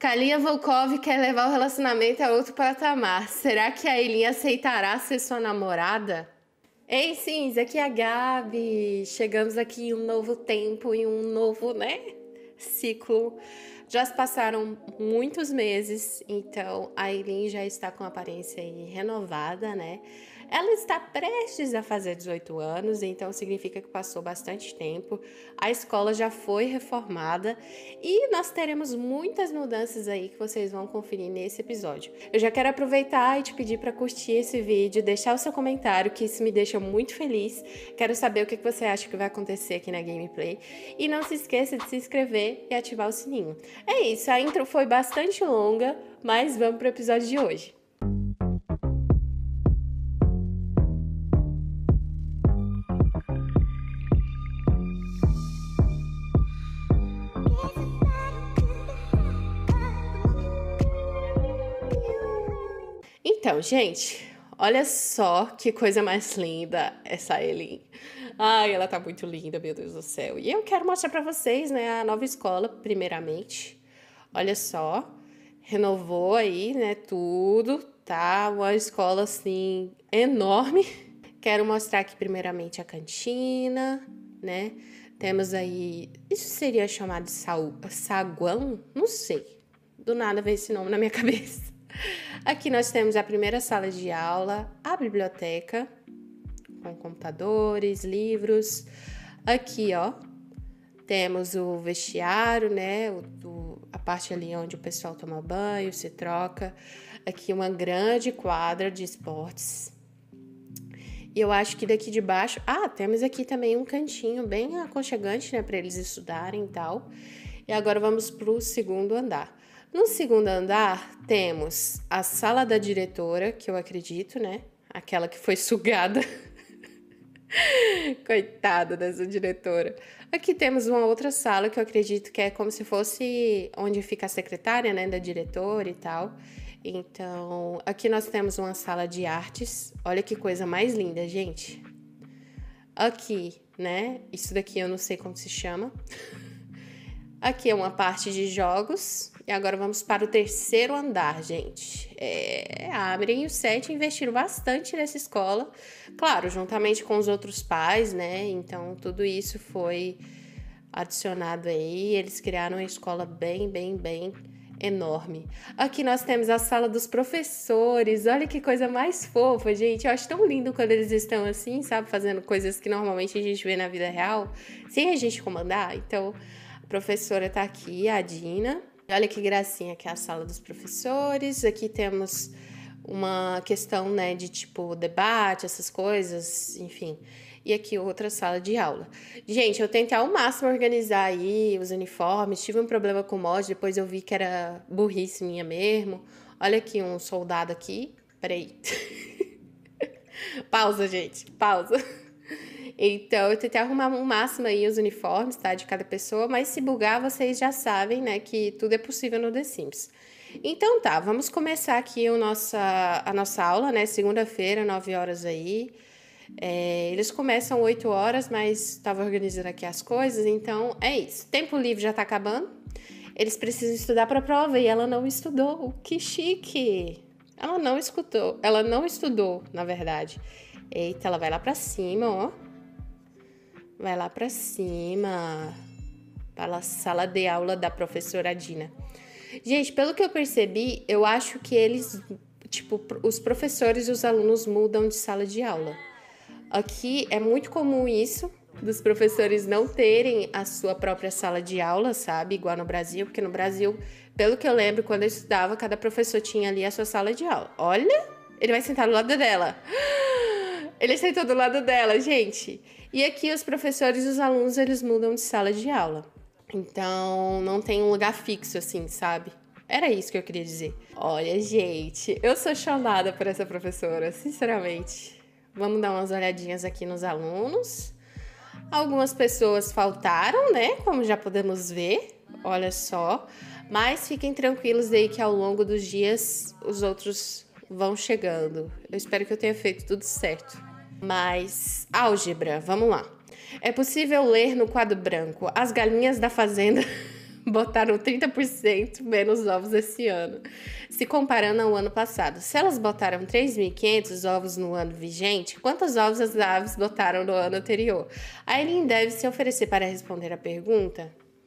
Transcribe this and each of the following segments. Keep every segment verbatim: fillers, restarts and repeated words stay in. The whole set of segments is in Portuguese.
Kalinha Volkov quer levar o relacionamento a outro patamar. Será que a Eileen aceitará ser sua namorada? Ei, Sims, aqui é a Gabi. Chegamos aqui em um novo tempo, em um novo, né, ciclo. Já se passaram muitos meses, então a Eileen já está com a aparência aí renovada, né? Ela está prestes a fazer dezoito anos, então significa que passou bastante tempo. A escola já foi reformada e nós teremos muitas mudanças aí que vocês vão conferir nesse episódio. Eu já quero aproveitar e te pedir para curtir esse vídeo, deixar o seu comentário, que isso me deixa muito feliz. Quero saber o que você acha que vai acontecer aqui na gameplay. E não se esqueça de se inscrever e ativar o sininho. É isso, a intro foi bastante longa, mas vamos para o episódio de hoje. Então, gente, olha só que coisa mais linda essa Eileen. Ai, ela tá muito linda, meu Deus do céu. E eu quero mostrar pra vocês, né, a nova escola, primeiramente. Olha só, renovou aí, né, tudo, tá? Uma escola, assim, enorme. Quero mostrar aqui, primeiramente, a cantina, né? Temos aí, isso seria chamado de saguão? Não sei. Do nada veio esse nome na minha cabeça. Aqui nós temos a primeira sala de aula, a biblioteca, com computadores, livros. Aqui, ó, temos o vestiário, né, o, o, a parte ali onde o pessoal toma banho, se troca. Aqui uma grande quadra de esportes. E eu acho que daqui de baixo... Ah, temos aqui também um cantinho bem aconchegante, né, para eles estudarem e tal. E agora vamos para o segundo andar. No segundo andar, temos a sala da diretora, que eu acredito, né? Aquela que foi sugada. Coitada dessa diretora. Aqui temos uma outra sala que eu acredito que é como se fosse onde fica a secretária, né? Da diretora e tal. Então, aqui nós temos uma sala de artes. Olha que coisa mais linda, gente. Aqui, né? Isso daqui eu não sei como se chama. Aqui é uma parte de jogos. E agora vamos para o terceiro andar, gente. É, a Amren e o Seth investiram bastante nessa escola. Claro, juntamente com os outros pais, né? Então, tudo isso foi adicionado aí. Eles criaram uma escola bem, bem, bem enorme. Aqui nós temos a sala dos professores. Olha que coisa mais fofa, gente. Eu acho tão lindo quando eles estão assim, sabe? Fazendo coisas que normalmente a gente vê na vida real, sem a gente comandar. Então, a professora tá aqui, a Dina. Olha que gracinha que é a sala dos professores. Aqui temos uma questão, né, de tipo debate, essas coisas, enfim. E aqui outra sala de aula. Gente, eu tentei ao máximo organizar aí os uniformes. Tive um problema com o mod, depois eu vi que era burrice minha mesmo. Olha aqui um soldado aqui. Peraí. Pausa, gente. Pausa. Então, eu tentei arrumar o máximo aí os uniformes, tá, de cada pessoa, mas se bugar, vocês já sabem, né, que tudo é possível no The Sims. Então tá, vamos começar aqui o nossa, a nossa aula, né, segunda-feira, nove horas aí. É, eles começam oito horas, mas tava organizando aqui as coisas, então é isso. Tempo livre já tá acabando, eles precisam estudar pra prova e ela não estudou, que chique! Ela não escutou, ela não estudou, na verdade. Eita, ela vai lá pra cima, ó. Vai lá pra cima, para a sala de aula da professora Dina. Gente, pelo que eu percebi, eu acho que eles, tipo, os professores e os alunos mudam de sala de aula. Aqui é muito comum isso, dos professores não terem a sua própria sala de aula, sabe? Igual no Brasil, porque no Brasil, pelo que eu lembro, quando eu estudava, cada professor tinha ali a sua sala de aula. Olha, ele vai sentar do lado dela. Ele sentou do lado dela, gente. E aqui os professores e os alunos, eles mudam de sala de aula. Então, não tem um lugar fixo, assim, sabe? Era isso que eu queria dizer. Olha, gente, eu sou chonada por essa professora, sinceramente. Vamos dar umas olhadinhas aqui nos alunos. Algumas pessoas faltaram, né? Como já podemos ver. Olha só. Mas fiquem tranquilos aí que ao longo dos dias, os outros vão chegando. Eu espero que eu tenha feito tudo certo. Mas, álgebra, vamos lá. É possível ler no quadro branco as galinhas da fazenda botaram trinta por cento menos ovos esse ano, se comparando ao ano passado. Se elas botaram três mil e quinhentos ovos no ano vigente, quantos ovos as aves botaram no ano anterior? A Aileen deve se oferecer para responder a pergunta.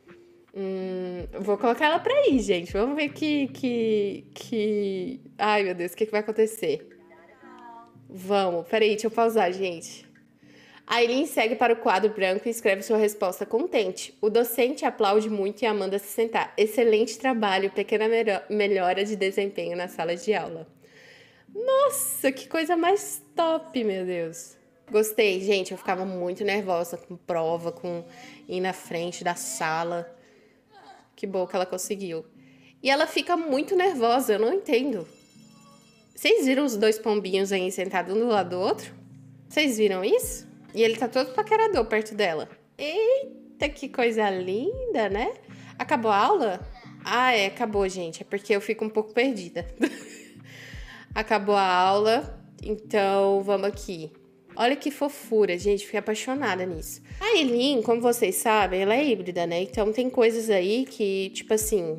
Hum, vou colocar ela para ir, gente. Vamos ver que, que, que... Ai, meu Deus, o que, que vai acontecer? Vamos, peraí, deixa eu pausar, gente. A Aileen segue para o quadro branco e escreve sua resposta contente. O docente aplaude muito e a manda se sentar. Excelente trabalho, pequena melhora de desempenho na sala de aula. Nossa, que coisa mais top, meu Deus. Gostei, gente, eu ficava muito nervosa com prova, com ir na frente da sala. Que bom que ela conseguiu. E ela fica muito nervosa, eu não entendo. Vocês viram os dois pombinhos aí sentados um do lado do outro? Vocês viram isso? E ele tá todo paquerador perto dela. Eita, que coisa linda, né? Acabou a aula? Ah, é, acabou, gente. É porque eu fico um pouco perdida. Acabou a aula, então vamos aqui. Olha que fofura, gente. Fiquei apaixonada nisso. A Aileen, como vocês sabem, ela é híbrida, né? Então tem coisas aí que, tipo assim...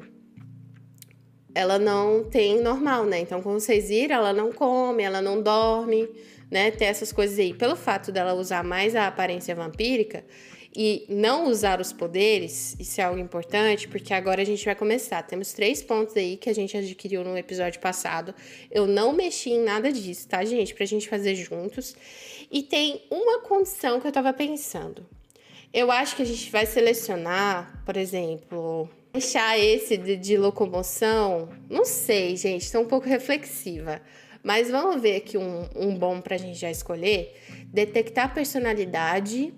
ela não tem normal, né? Então, como vocês viram, ela não come, ela não dorme, né? Tem essas coisas aí. Pelo fato dela usar mais a aparência vampírica e não usar os poderes, isso é algo importante, porque agora a gente vai começar. Temos três pontos aí que a gente adquiriu no episódio passado. Eu não mexi em nada disso, tá, gente? Pra gente fazer juntos. E tem uma condição que eu tava pensando. Eu acho que a gente vai selecionar, por exemplo... deixar esse de, de locomoção, não sei, gente, estou um pouco reflexiva. Mas vamos ver aqui um, um bom pra gente já escolher. Detectar personalidade,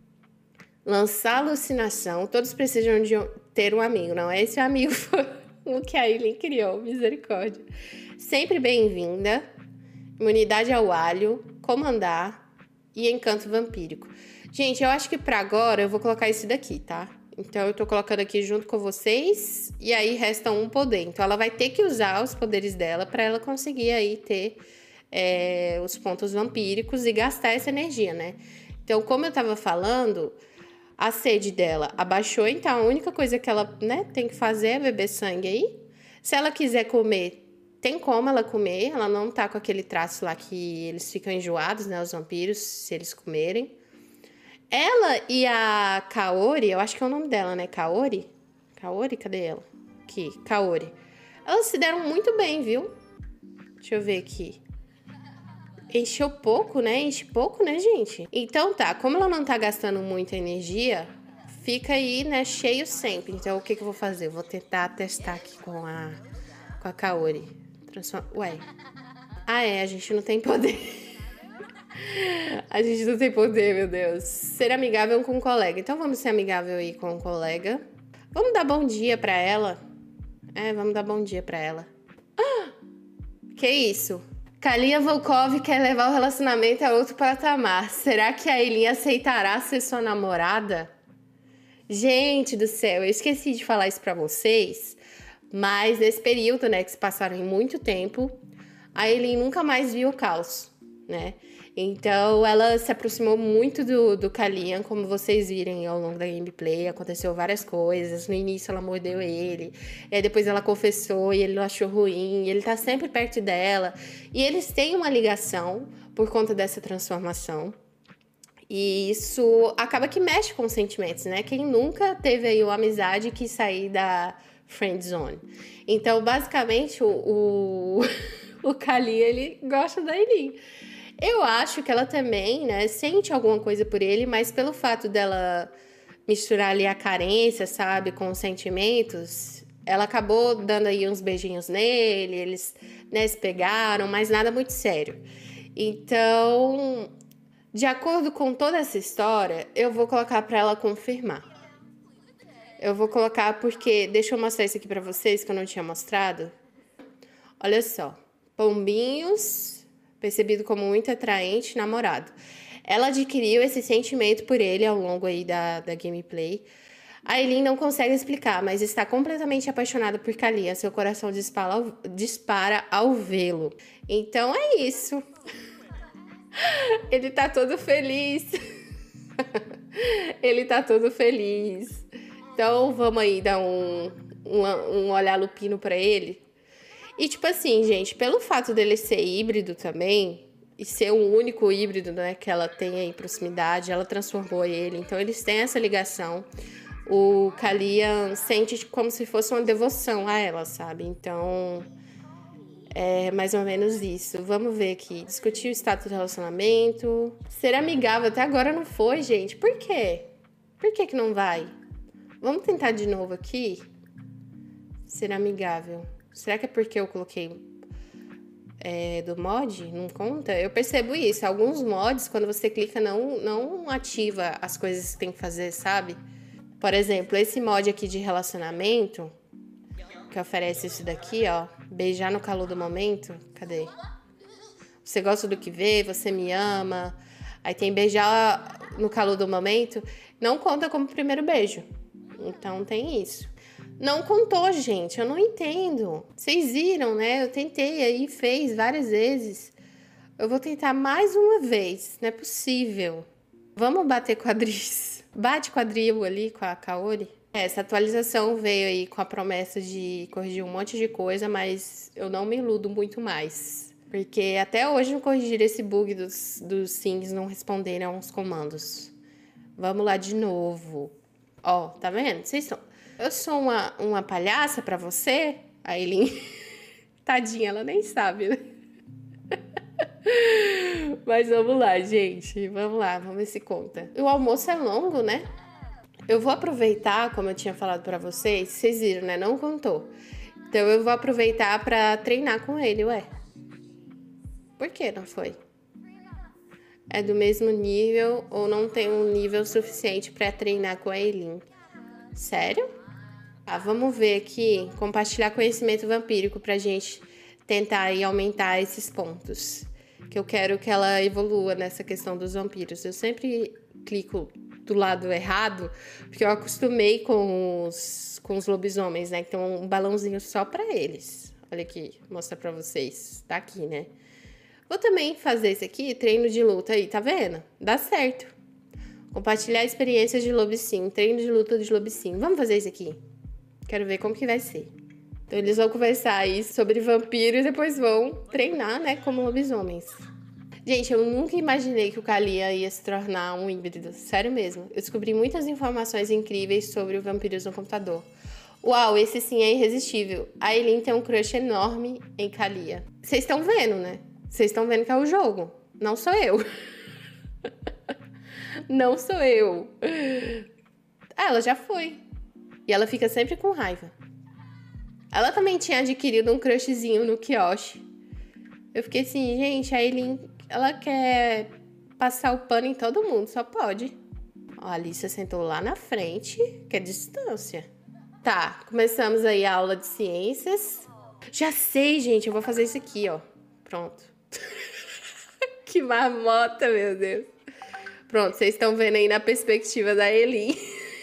lançar alucinação. Todos precisam de ter um amigo, não é? Esse amigo foi o que a Aileen criou, misericórdia. Sempre bem-vinda, imunidade ao alho, comandar e encanto vampírico. Gente, eu acho que pra agora eu vou colocar esse daqui, tá? Então, eu tô colocando aqui junto com vocês e aí resta um poder. Então, ela vai ter que usar os poderes dela para ela conseguir aí ter é, os pontos vampíricos e gastar essa energia, né? Então, como eu tava falando, a sede dela abaixou. Então, a única coisa que ela, né, tem que fazer é beber sangue aí. Se ela quiser comer, tem como ela comer. Ela não tá com aquele traço lá que eles ficam enjoados, né? Os vampiros, se eles comerem. Ela e a Kaori, eu acho que é o nome dela, né? Kaori? Kaori, cadê ela? Aqui, Kaori. Elas se deram muito bem, viu? Deixa eu ver aqui. Encheu pouco, né? Enche pouco, né, gente? Então tá, como ela não tá gastando muita energia, fica aí, né, cheio sempre. Então o que que eu vou fazer? Eu vou tentar testar aqui com a, com a Kaori. Transforma... Ué. Ah, é, a gente não tem poder. A gente não tem poder, meu Deus. Ser amigável com um colega. Então vamos ser amigável aí com um colega. Vamos dar bom dia pra ela. É, vamos dar bom dia pra ela. Ah! Que isso? Kalia Volkov quer levar o relacionamento a outro patamar. Será que a Aileen aceitará ser sua namorada? Gente do céu, eu esqueci de falar isso pra vocês. Mas nesse período, né, que se passaram em muito tempo, a Aileen nunca mais viu o caos, né? Então, ela se aproximou muito do, do Kalian, como vocês virem ao longo da gameplay. Aconteceu várias coisas. No início, ela mordeu ele. E aí, depois ela confessou e ele achou ruim. E ele tá sempre perto dela. E eles têm uma ligação por conta dessa transformação. E isso acaba que mexe com os sentimentos, né? Quem nunca teve aí uma amizade que sair da friend zone. Então, basicamente, o, o, o Kalian, ele gosta da Aileen. Eu acho que ela também, né, sente alguma coisa por ele, mas pelo fato dela misturar ali a carência, sabe, com os sentimentos, ela acabou dando aí uns beijinhos nele, eles, né, se pegaram, mas nada muito sério. Então, de acordo com toda essa história, eu vou colocar para ela confirmar. Eu vou colocar porque... Deixa eu mostrar isso aqui para vocês, que eu não tinha mostrado. Olha só. Pombinhos... percebido como muito atraente, namorado. Ela adquiriu esse sentimento por ele ao longo aí da, da gameplay. A Aileen não consegue explicar, mas está completamente apaixonada por Kalia. Seu coração dispara ao, dispara ao vê-lo. Então é isso. Ele tá todo feliz. Ele tá todo feliz. Então, vamos aí dar um, um, um olhar lupino pra ele. E, tipo assim, gente, pelo fato dele ser híbrido também, e ser o único híbrido, né, que ela tem aí proximidade, ela transformou ele. Então, eles têm essa ligação. O Kalian sente como se fosse uma devoção a ela, sabe? Então, é mais ou menos isso. Vamos ver aqui. Discutir o status do relacionamento. Ser amigável até agora não foi, gente. Por quê? Por que que não vai? Vamos tentar de novo aqui. Ser amigável. Será que é porque eu coloquei é, do mod? Não conta? Eu percebo isso. Alguns mods, quando você clica, não, não ativa as coisas que tem que fazer, sabe? Por exemplo, esse mod aqui de relacionamento, que oferece isso daqui, ó. Beijar no calor do momento. Cadê? Você gosta do que vê, você me ama. Aí tem beijar no calor do momento. Não conta como primeiro beijo. Então tem isso. Não contou, gente. Eu não entendo. Vocês viram, né? Eu tentei aí, fez várias vezes. Eu vou tentar mais uma vez. Não é possível. Vamos bater quadris. Bate quadril ali com a Kaori. Essa atualização veio aí com a promessa de corrigir um monte de coisa, mas eu não me iludo muito mais. Porque até hoje não corrigiram esse bug dos, dos Sims não responderem aos comandos. Vamos lá de novo. Ó, tá vendo? Vocês estão... Eu sou uma, uma palhaça pra você? A Aileen... Tadinha, ela nem sabe, né? Mas vamos lá, gente. Vamos lá, vamos ver se conta. O almoço é longo, né? Eu vou aproveitar, como eu tinha falado pra vocês, vocês viram, né? Não contou. Então eu vou aproveitar pra treinar com ele, ué. Por que não foi? É do mesmo nível ou não tem um nível suficiente pra treinar com a Aileen? Sério? Ah, vamos ver aqui, compartilhar conhecimento vampírico pra gente tentar aí aumentar esses pontos. Que eu quero que ela evolua nessa questão dos vampiros. Eu sempre clico do lado errado, porque eu acostumei com os, com os lobisomens, né? Que tem um balãozinho só pra eles. Olha aqui, mostrar pra vocês. Tá aqui, né? Vou também fazer esse aqui, treino de luta aí, tá vendo? Dá certo. Compartilhar experiências de lobissim, treino de luta de lobissim. Vamos fazer isso aqui. Quero ver como que vai ser. Então, eles vão conversar aí sobre vampiros e depois vão treinar, né, como lobisomens. Gente, eu nunca imaginei que o Kalian ia se tornar um híbrido. Sério mesmo. Eu descobri muitas informações incríveis sobre o vampiros no computador. Uau, esse sim é irresistível. A Aileen tem um crush enorme em Kalian. Vocês estão vendo, né? Vocês estão vendo que é o jogo. Não sou eu. Não sou eu. Ah, ela já foi. E ela fica sempre com raiva. Ela também tinha adquirido um crushzinho no Kyoshi. Eu fiquei assim, gente, a Aileen, ela quer passar o pano em todo mundo, só pode. Ó, a Alicia sentou lá na frente, que é distância. Tá, começamos aí a aula de ciências. Já sei, gente, eu vou fazer isso aqui, ó. Pronto. Que marmota, meu Deus. Pronto, vocês estão vendo aí na perspectiva da Aileen.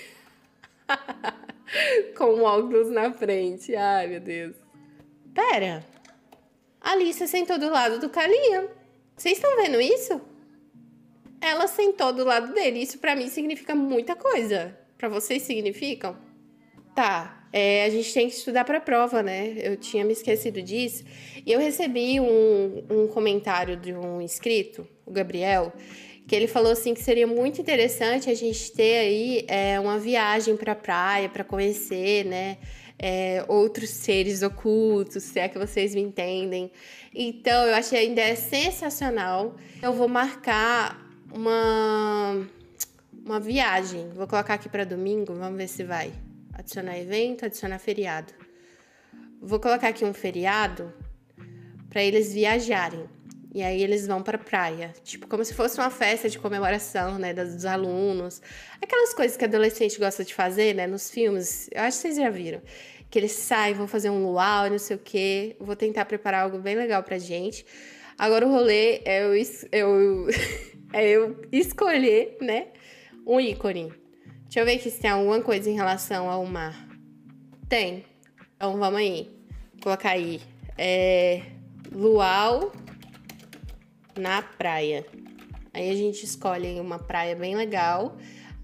Com o óculos na frente. Ai, meu Deus. Pera. A Alicia sentou do lado do Kalian. Vocês estão vendo isso? Ela sentou do lado dele. Isso pra mim significa muita coisa. Pra vocês significam? Tá. É, a gente tem que estudar pra prova, né? Eu tinha me esquecido disso. E eu recebi um, um comentário de um inscrito, o Gabriel, que ele falou assim que seria muito interessante a gente ter aí é, uma viagem pra praia, pra conhecer, né? É, outros seres ocultos, se é que vocês me entendem. Então, eu achei a ideia sensacional. Eu vou marcar uma, uma viagem. Vou colocar aqui pra domingo, vamos ver se vai. Adicionar evento, adicionar feriado. Vou colocar aqui um feriado pra eles viajarem. E aí eles vão pra praia, tipo, como se fosse uma festa de comemoração, né, dos alunos. Aquelas coisas que adolescente gosta de fazer, né, nos filmes. Eu acho que vocês já viram. Que eles saem, vão fazer um luau, não sei o quê. Vou tentar preparar algo bem legal pra gente. Agora o rolê é eu, eu, é eu escolher, né, um ícone. Deixa eu ver aqui se tem alguma coisa em relação ao mar. Tem. Então vamos aí. Vou colocar aí. É, luau na praia. Aí a gente escolhe uma praia bem legal.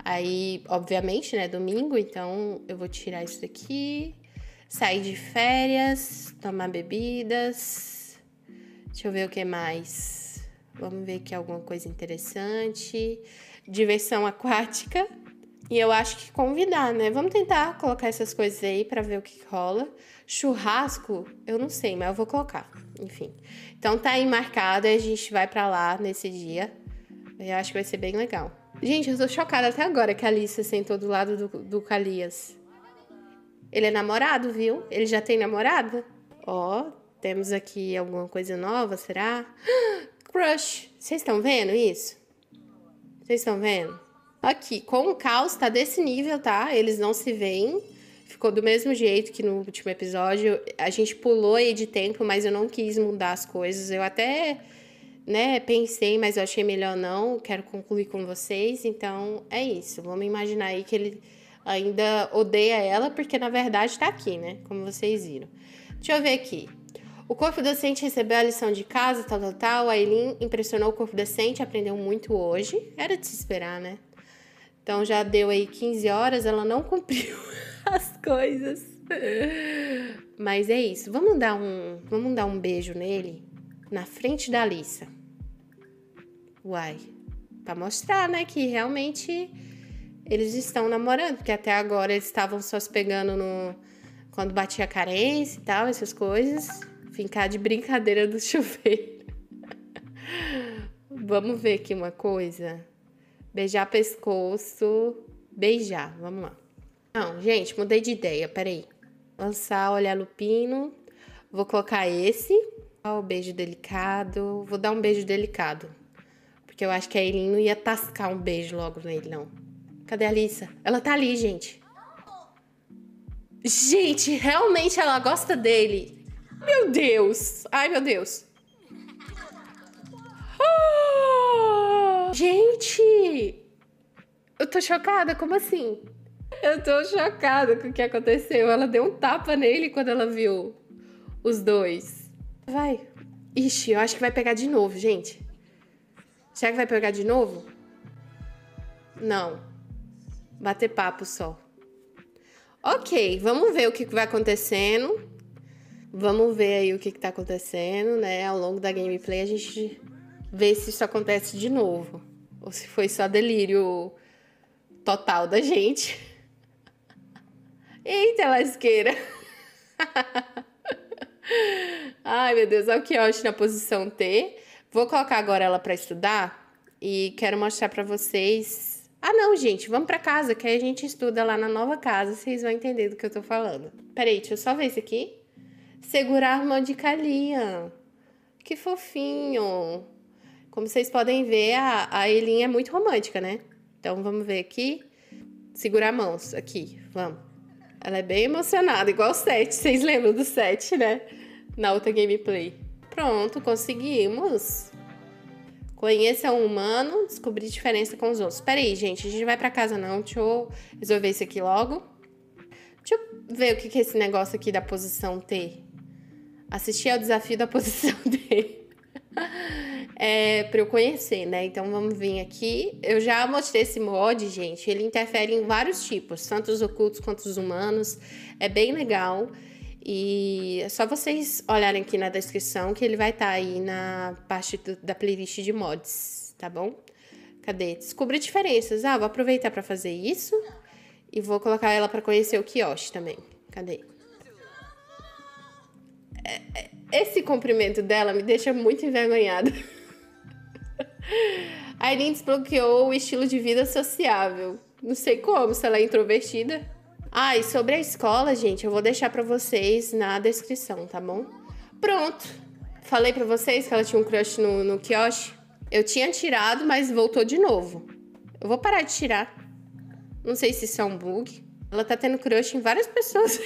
Aí, obviamente, né, domingo, então eu vou tirar isso daqui, sair de férias, tomar bebidas. Deixa eu ver o que mais. Vamos ver aqui alguma coisa interessante. Diversão aquática. E eu acho que convidar, né? Vamos tentar colocar essas coisas aí pra ver o que rola. Churrasco, eu não sei, mas eu vou colocar. Enfim. Então tá aí marcado e a gente vai pra lá nesse dia. Eu acho que vai ser bem legal. Gente, eu tô chocada até agora que a Alissa sentou do lado do, do Calias. Ele é namorado, viu? Ele já tem namorada? Ó, temos aqui alguma coisa nova, será? Crush! Vocês estão vendo isso? Vocês estão vendo? Aqui, com o caos tá desse nível, tá? Eles não se veem. Ficou do mesmo jeito que no último episódio. A gente pulou aí de tempo, mas eu não quis mudar as coisas. Eu até, né, pensei, mas eu achei melhor não. Quero concluir com vocês. Então, é isso. Vamos imaginar aí que ele ainda odeia ela, porque na verdade tá aqui, né? Como vocês viram. Deixa eu ver aqui. O corpo docente recebeu a lição de casa, tal, tal, tal. A Eileen impressionou o corpo docente, aprendeu muito hoje. Era de se esperar, né? Então, já deu aí quinze horas, ela não cumpriu as coisas. Mas é isso. Vamos dar um, vamos dar um beijo nele na frente da Alissa. Uai. Pra mostrar, né, que realmente eles estão namorando. Porque até agora eles estavam só se pegando no... quando batia a carência e tal, essas coisas. Fincar de brincadeira do chuveiro. Vamos ver aqui uma coisa. Beijar pescoço. Beijar, vamos lá. Não, gente, mudei de ideia, peraí. Lançar, olhar lupino. Vou colocar esse. Ó, o beijo delicado. Vou dar um beijo delicado. Porque eu acho que a Eileen não ia tascar um beijo logo nele, não. Cadê a Alissa? Ela tá ali, gente. Gente, realmente ela gosta dele. Meu Deus. Ai, meu Deus. Oh, gente. Eu tô chocada, como assim? Eu tô chocada com o que aconteceu. Ela deu um tapa nele quando ela viu os dois. Vai. Ixi, eu acho que vai pegar de novo, gente. Será que vai pegar de novo? Não. Bater papo só. Ok, vamos ver o que vai acontecendo. Vamos ver aí o que, que tá acontecendo, né? Ao longo da gameplay a gente vê se isso acontece de novo. Ou se foi só delírio total da gente. Eita, lasqueira. Ai, meu Deus, olha o Kyoshi na posição T. Vou colocar agora ela pra estudar. E quero mostrar pra vocês... Ah, não, gente, vamos pra casa, que aí a gente estuda lá na nova casa. Vocês vão entender do que eu tô falando. Peraí, deixa eu só ver isso aqui. Segurar a mão de Kalia. Que fofinho. Como vocês podem ver, a, a Eileen é muito romântica, né? Então, vamos ver aqui. Segurar mãos. Aqui, vamos. Ela é bem emocionada, igual o Seth. Vocês lembram do Seth, né? Na outra gameplay. Pronto, conseguimos. Conheça um humano, descobrir diferença com os outros. Pera aí, gente, a gente não vai pra casa não. Deixa eu resolver isso aqui logo. Deixa eu ver o que que é esse negócio aqui da posição T. Assistir ao desafio da posição T. É pra eu conhecer, né? Então vamos vir aqui. Eu já mostrei esse mod, gente. Ele interfere em vários tipos, tanto os ocultos quanto os humanos. É bem legal. E é só vocês olharem aqui na descrição que ele vai estar tá aí na parte do, da playlist de mods, tá bom? Cadê? Descobrir diferenças. Ah, vou aproveitar para fazer isso e vou colocar ela para conhecer o Kyoshi também. Cadê? Esse comprimento dela me deixa muito envergonhada. A Eileen desbloqueou o estilo de vida sociável. Não sei como, se ela é introvertida. Ah, e sobre a escola, gente, eu vou deixar pra vocês na descrição, tá bom? Pronto. Falei pra vocês que ela tinha um crush no, no Kyoshi. Eu tinha tirado, mas voltou de novo. Eu vou parar de tirar. Não sei se isso é um bug. Ela tá tendo crush em várias pessoas.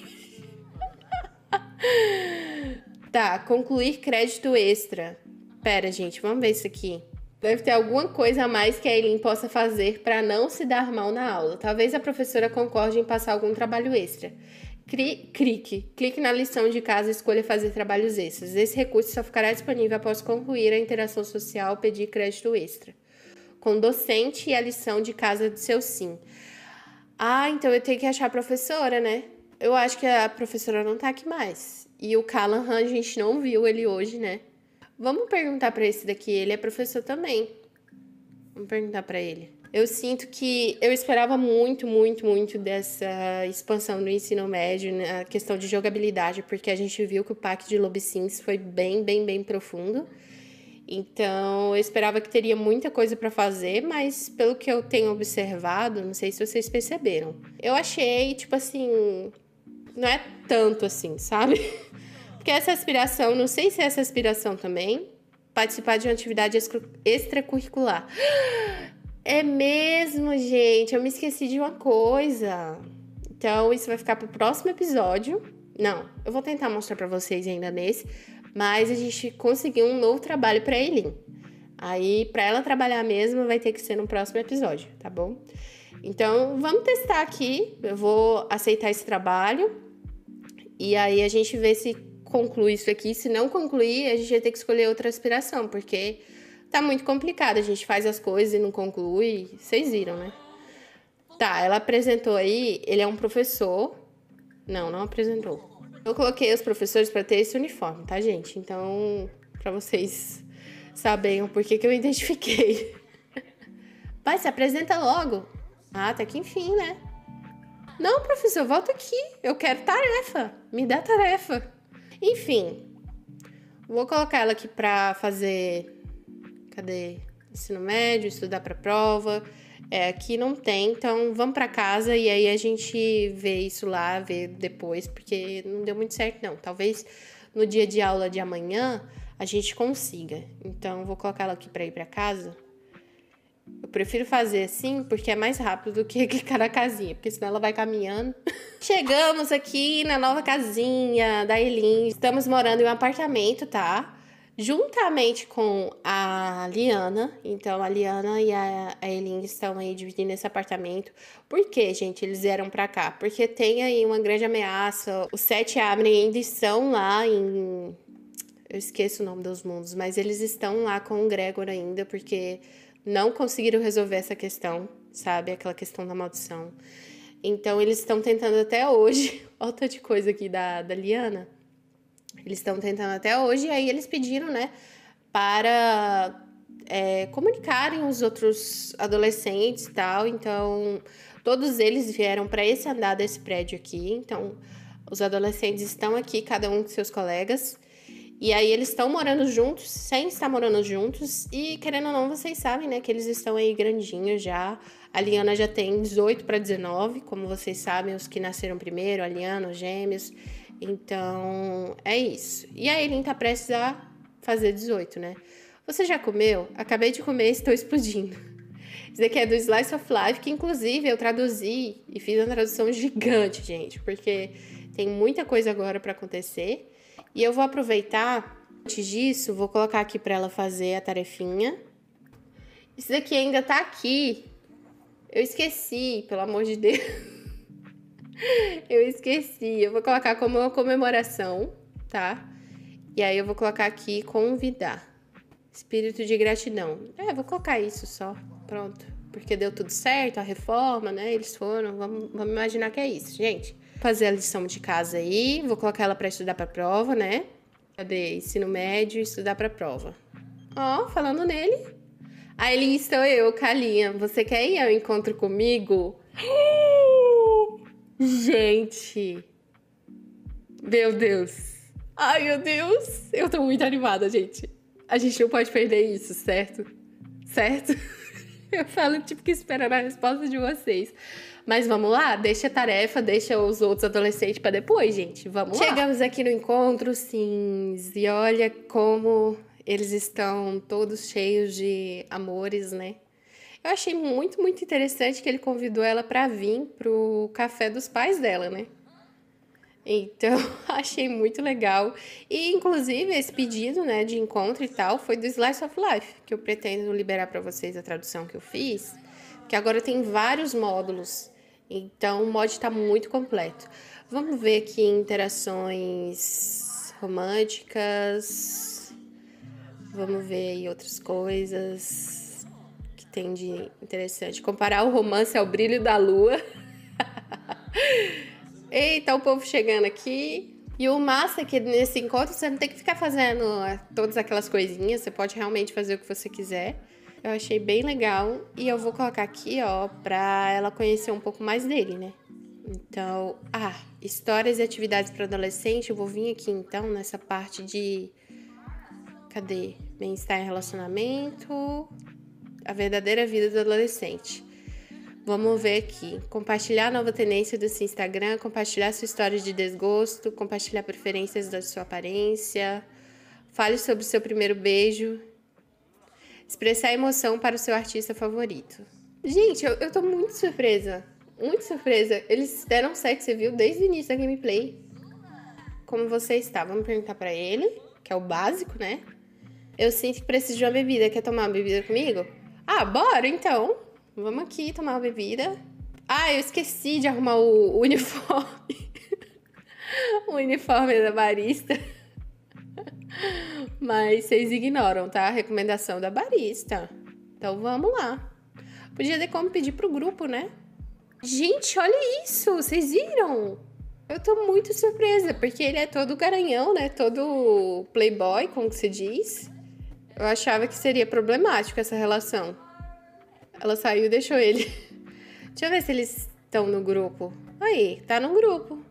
Tá, concluir crédito extra. Pera, gente, vamos ver isso aqui. Deve ter alguma coisa a mais que a Eileen possa fazer para não se dar mal na aula. Talvez a professora concorde em passar algum trabalho extra. Cri clique. Clique na lição de casa e escolha fazer trabalhos extras. Esse recurso só ficará disponível após concluir a interação social ou pedir crédito extra. com o docente e a lição de casa do seu sim. Ah, então eu tenho que achar a professora, né? Eu acho que a professora não tá aqui mais. E o Callahan, a gente não viu ele hoje, né? Vamos perguntar para esse daqui, ele é professor também. Vamos perguntar para ele. Eu sinto que eu esperava muito, muito, muito dessa expansão do ensino médio na questão de jogabilidade, porque a gente viu que o pack de Lobisims foi bem, bem, bem profundo. Então, eu esperava que teria muita coisa para fazer, mas pelo que eu tenho observado, não sei se vocês perceberam, eu achei, tipo assim, não é tanto assim, sabe? Porque essa aspiração, não sei se é essa aspiração também, participar de uma atividade extracurricular. É mesmo, gente. Eu me esqueci de uma coisa. Então, isso vai ficar pro próximo episódio. Não, eu vou tentar mostrar pra vocês ainda nesse. Mas a gente conseguiu um novo trabalho pra Eileen. Aí, pra ela trabalhar mesmo, vai ter que ser no próximo episódio, tá bom? Então, vamos testar aqui. Eu vou aceitar esse trabalho. E aí, a gente vê se conclui isso aqui. Se não concluir, a gente vai ter que escolher outra aspiração, porque tá muito complicado. A gente faz as coisas e não conclui. Vocês viram, né? Tá, ela apresentou aí. Ele é um professor. Não, não apresentou. Eu coloquei os professores para ter esse uniforme, tá, gente? Então, para vocês saberem o porquê que eu identifiquei. Vai, se apresenta logo. Ah, até que enfim, né? Não, professor, volta aqui. Eu quero tarefa. Me dá tarefa. Enfim, vou colocar ela aqui para fazer... Cadê? Ensino médio, estudar para prova. É, aqui não tem, então vamos para casa e aí a gente vê isso lá, vê depois, porque não deu muito certo não. Talvez no dia de aula de amanhã a gente consiga. Então vou colocar ela aqui para ir para casa. Eu prefiro fazer assim porque é mais rápido do que clicar na casinha, porque senão ela vai caminhando. Chegamos aqui na nova casinha da Eileen. Estamos morando em um apartamento, tá? Juntamente com a Liana. Então, a Liana e a Eileen estão aí dividindo esse apartamento. Por que, gente, eles vieram pra cá? Porque tem aí uma grande ameaça. Os Sete Abney ainda estão lá em... Eu esqueço o nome dos mundos, mas eles estão lá com o Gregor ainda, porque não conseguiram resolver essa questão, sabe? Aquela questão da maldição. Então, eles estão tentando até hoje... Olha o tanto de coisa aqui da, da Liana. Eles estão tentando até hoje, e aí eles pediram, né, para é, comunicarem os outros adolescentes e tal. Então, todos eles vieram para esse andar desse prédio aqui. Então, os adolescentes estão aqui, cada um com seus colegas. E aí, eles estão morando juntos, sem estar morando juntos. E, querendo ou não, vocês sabem, né, que eles estão aí grandinhos já. A Liana já tem dezoito para dezenove, como vocês sabem, os que nasceram primeiro, a Liana, os gêmeos... Então, é isso. E a Eileen tá prestes a fazer dezoito, né? Você já comeu? Acabei de comer e estou explodindo. Isso daqui é do Slice of Life, que inclusive eu traduzi e fiz uma tradução gigante, gente. Porque tem muita coisa agora para acontecer. E eu vou aproveitar, antes disso, vou colocar aqui para ela fazer a tarefinha. Isso daqui ainda tá aqui. Eu esqueci, pelo amor de Deus. Eu esqueci, eu vou colocar como uma comemoração, tá? E aí eu vou colocar aqui convidar. Espírito de gratidão. É, vou colocar isso só, pronto. Porque deu tudo certo, a reforma, né? Eles foram, vamos, vamos imaginar que é isso, gente. Fazer a lição de casa aí, vou colocar ela pra estudar pra prova, né? Cadê? Ensino médio, estudar pra prova. Ó, falando nele. Aí ele estou eu, Calinha. Você quer ir ao encontro comigo? Gente, meu Deus. Ai, meu Deus. Eu tô muito animada, gente. A gente não pode perder isso, certo? Certo? Eu falo tipo que esperando a resposta de vocês. Mas vamos lá, deixa a tarefa, deixa os outros adolescentes pra depois, gente. Vamos lá. Chegamos aqui no encontro, Sims. E olha como eles estão todos cheios de amores, né? Eu achei muito, muito interessante que ele convidou ela para vir pro café dos pais dela, né? Então, achei muito legal. E, inclusive, esse pedido, né, de encontro e tal, foi do Slice of Life, que eu pretendo liberar para vocês a tradução que eu fiz, que agora tem vários módulos. Então, o mod está muito completo. Vamos ver aqui interações românticas. Vamos ver aí outras coisas... tem de interessante? Comparar o romance ao brilho da lua. Eita, o povo chegando aqui. E o massa é que nesse encontro você não tem que ficar fazendo todas aquelas coisinhas. Você pode realmente fazer o que você quiser. Eu achei bem legal. E eu vou colocar aqui, ó, pra ela conhecer um pouco mais dele, né? Então, ah, histórias e atividades para adolescente. Eu vou vir aqui, então, nessa parte de... Cadê? Bem-estar em relacionamento. A verdadeira vida do adolescente. Vamos ver aqui. Compartilhar a nova tendência do seu Instagram, compartilhar sua história de desgosto, compartilhar preferências da sua aparência. Fale sobre o seu primeiro beijo. Expressar emoção para o seu artista favorito. Gente, eu, eu tô muito surpresa. Muito surpresa. Eles deram sexo, você viu? Desde o início da gameplay. Como você está? Vamos perguntar pra ele, que é o básico, né? Eu sinto que preciso de uma bebida. Quer tomar uma bebida comigo? Ah, bora então. Vamos aqui tomar uma bebida. Ah, eu esqueci de arrumar o, o uniforme. O uniforme da barista. Mas vocês ignoram, tá? A recomendação da barista. Então vamos lá. Podia ter como pedir pro grupo, né? Gente, olha isso! Vocês viram? Eu tô muito surpresa, porque ele é todo garanhão, né? Todo playboy, como que se diz. Eu achava que seria problemático essa relação. Ela saiu e deixou ele. Deixa eu ver se eles estão no grupo. Aí, tá no grupo.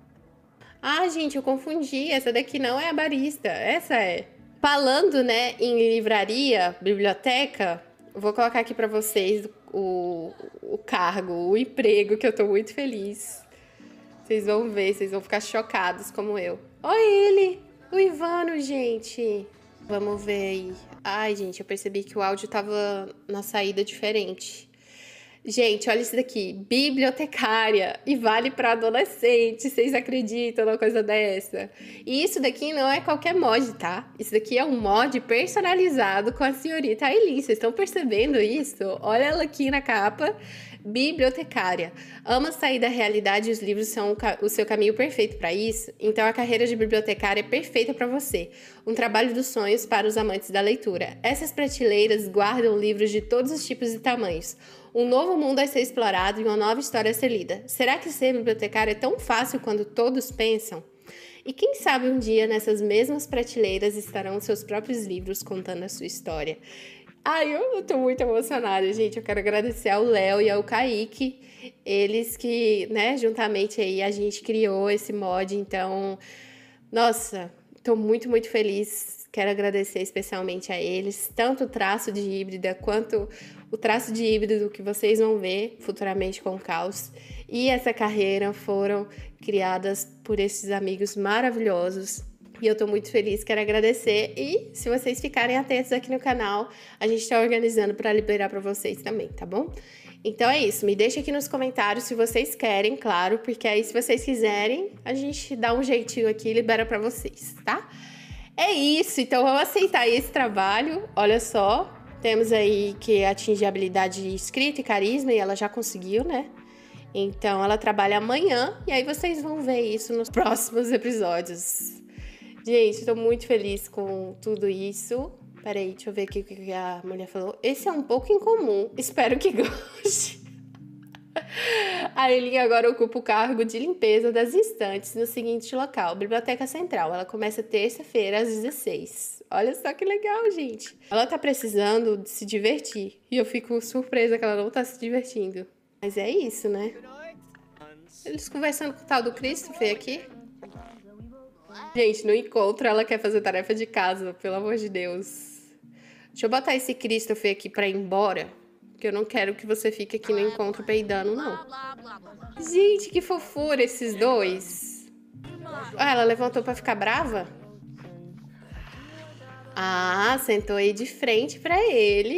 Ah, gente, eu confundi. Essa daqui não é a barista. Essa é. Falando, né, em livraria, biblioteca, eu vou colocar aqui pra vocês o, o cargo, o emprego, que eu tô muito feliz. Vocês vão ver, vocês vão ficar chocados como eu. Olha ele, o Ivano, gente. Vamos ver aí. Ai, gente, eu percebi que o áudio tava na saída diferente. Gente, olha isso daqui. Bibliotecária. E vale para adolescente. Vocês acreditam numa coisa dessa? E isso daqui não é qualquer mod, tá? Isso daqui é um mod personalizado com a senhorita Aileen. Vocês estão percebendo isso? Olha ela aqui na capa. Bibliotecária. Ama sair da realidade e os livros são o seu caminho perfeito para isso? Então a carreira de bibliotecária é perfeita para você. Um trabalho dos sonhos para os amantes da leitura. Essas prateleiras guardam livros de todos os tipos e tamanhos. Um novo mundo a ser explorado e uma nova história a ser lida. Será que ser bibliotecário é tão fácil quanto todos pensam? E quem sabe um dia nessas mesmas prateleiras estarão seus próprios livros contando a sua história. Ai, eu tô muito emocionada, gente. Eu quero agradecer ao Léo e ao Kaique. Eles que, né, juntamente aí a gente criou esse mod. Então, nossa, tô muito, muito feliz. Quero agradecer especialmente a eles. Tanto o traço de híbrida quanto o traço de híbrido que vocês vão ver futuramente com o Caos. E essa carreira foram criadas por esses amigos maravilhosos. E eu tô muito feliz, quero agradecer. E se vocês ficarem atentos aqui no canal, a gente tá organizando para liberar para vocês também, tá bom? Então é isso, me deixa aqui nos comentários se vocês querem, claro, porque aí se vocês quiserem, a gente dá um jeitinho aqui e libera para vocês, tá? É isso, então vamos aceitar esse trabalho. Olha só, temos aí que atingir habilidade de escrita e carisma, e ela já conseguiu, né? Então ela trabalha amanhã, e aí vocês vão ver isso nos próximos episódios. Gente, tô muito feliz com tudo isso. Peraí, deixa eu ver aqui o que a mulher falou. Esse é um pouco incomum. Espero que goste. A Eileen agora ocupa o cargo de limpeza das estantes no seguinte local, Biblioteca Central. Ela começa terça-feira às dezesseis. Olha só que legal, gente. Ela tá precisando de se divertir. E eu fico surpresa que ela não tá se divertindo. Mas é isso, né? Eles conversando com o tal do Christopher aqui. Gente, no encontro ela quer fazer tarefa de casa, pelo amor de Deus. Deixa eu botar esse Christopher aqui pra ir embora, porque eu não quero que você fique aqui no encontro peidando, não. Gente, que fofura esses dois. Ah, ela levantou pra ficar brava? Ah, sentou aí de frente pra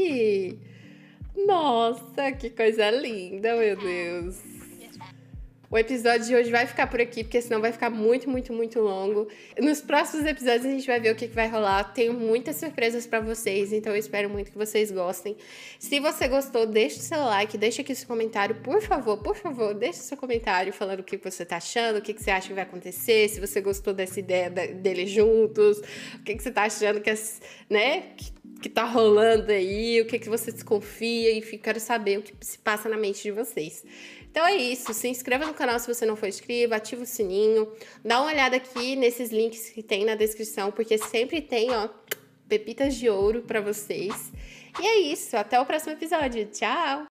ele. Nossa, que coisa linda, meu Deus. O episódio de hoje vai ficar por aqui, porque senão vai ficar muito, muito, muito longo. Nos próximos episódios a gente vai ver o que, que vai rolar. Tenho muitas surpresas pra vocês, então eu espero muito que vocês gostem. Se você gostou, deixa o seu like, deixa aqui seu comentário, por favor, por favor, deixa o seu comentário falando o que você tá achando, o que, que você acha que vai acontecer, se você gostou dessa ideia deles juntos, o que, que você tá achando que, né, que, que tá rolando aí, o que, que você desconfia, enfim, quero saber o que se passa na mente de vocês. Então é isso, se inscreva no canal se você não for inscrito, ativa o sininho, dá uma olhada aqui nesses links que tem na descrição, porque sempre tem, ó, pepitas de ouro pra vocês. E é isso, até o próximo episódio, tchau!